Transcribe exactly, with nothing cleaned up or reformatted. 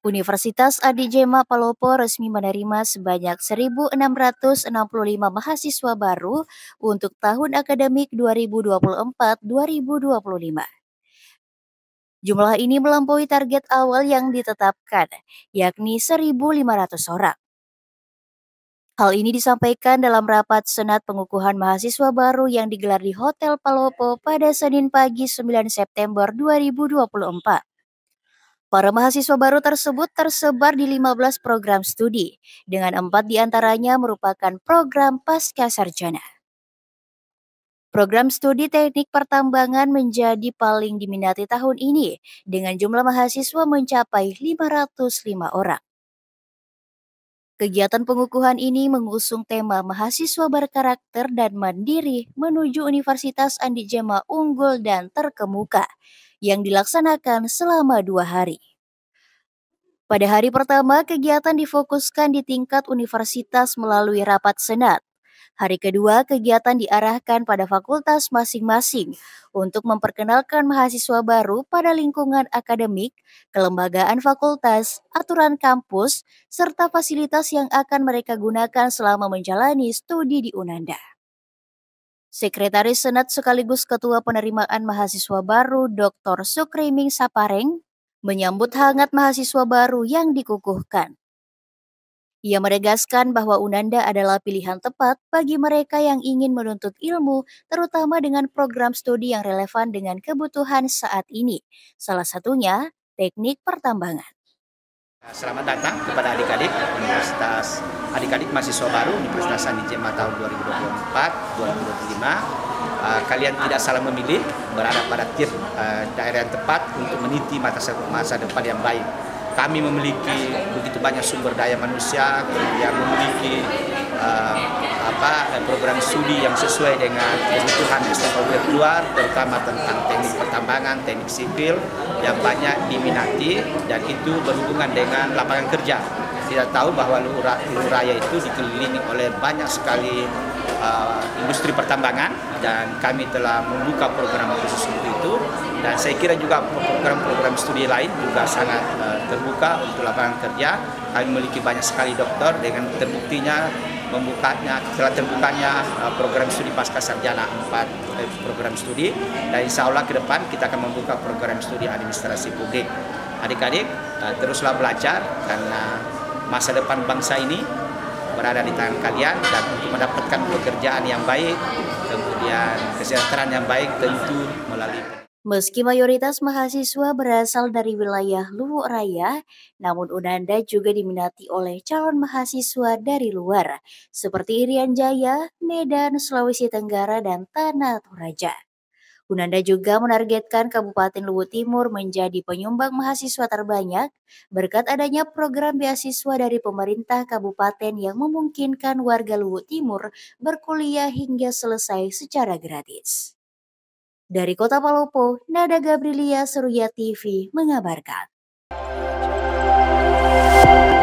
Universitas Adijema Palopo resmi menerima sebanyak seribu enam ratus enam puluh lima mahasiswa baru untuk tahun akademik dua ribu dua puluh empat dua ribu dua puluh lima. Jumlah ini melampaui target awal yang ditetapkan, yakni seribu lima ratus orang. Hal ini disampaikan dalam rapat Senat Pengukuhan Mahasiswa Baru yang digelar di Hotel Palopo pada Senin pagi sembilan September dua ribu dua puluh empat. Para mahasiswa baru tersebut tersebar di lima belas program studi, dengan empat diantaranya merupakan program pasca sarjana. Program studi teknik pertambangan menjadi paling diminati tahun ini, dengan jumlah mahasiswa mencapai lima ratus lima orang. Kegiatan pengukuhan ini mengusung tema mahasiswa berkarakter dan mandiri menuju Universitas Adijema unggul dan terkemuka, yang dilaksanakan selama dua hari. Pada hari pertama, kegiatan difokuskan di tingkat universitas melalui rapat senat. Hari kedua, kegiatan diarahkan pada fakultas masing-masing untuk memperkenalkan mahasiswa baru pada lingkungan akademik, kelembagaan fakultas, aturan kampus, serta fasilitas yang akan mereka gunakan selama menjalani studi di Unanda. Sekretaris Senat sekaligus Ketua Penerimaan Mahasiswa Baru doktor Sukriming Sapareng menyambut hangat mahasiswa baru yang dikukuhkan. Ia menegaskan bahwa Unanda adalah pilihan tepat bagi mereka yang ingin menuntut ilmu, terutama dengan program studi yang relevan dengan kebutuhan saat ini. Salah satunya, teknik pertambangan. Selamat datang kepada adik-adik Universitas adik-adik mahasiswa baru Universitas Adijema tahun dua ribu dua puluh empat dua ribu dua puluh lima. Uh, kalian tidak salah memilih, berada pada tiap uh, daerah yang tepat untuk meniti masa, masa depan yang baik. Kami memiliki begitu banyak sumber daya manusia yang memiliki uh, apa program studi yang sesuai dengan kebutuhan stakeholder luar, terutama tentang teknik pertambangan, teknik sipil yang banyak diminati dan itu berhubungan dengan lapangan kerja. Kita tahu bahwa Luhur Raya itu dikelilingi oleh banyak sekali uh, industri pertambangan dan kami telah membuka program khusus untuk itu dan saya kira juga program-program studi lain juga sangat uh, terbuka untuk lapangan kerja. Kami memiliki banyak sekali doktor dengan terbuktinya membukanya telah terbukanya uh, program studi pasca sarjana empat uh, program studi dan insya Allah ke depan kita akan membuka program studi administrasi publik. Adik-adik uh, teruslah belajar karena masa depan bangsa ini berada di tangan kalian dan untuk mendapatkan pekerjaan yang baik, kemudian kesejahteraan yang baik tentu melalui. Meski mayoritas mahasiswa berasal dari wilayah Luhur Raya, namun Unanda juga diminati oleh calon mahasiswa dari luar, seperti Irian Jaya, Medan, Sulawesi Tenggara, dan Tanah Toraja. Unanda juga menargetkan Kabupaten Luwu Timur menjadi penyumbang mahasiswa terbanyak berkat adanya program beasiswa dari pemerintah kabupaten yang memungkinkan warga Luwu Timur berkuliah hingga selesai secara gratis. Dari Kota Palopo, Nada Gabrilia, Seruya T V mengabarkan.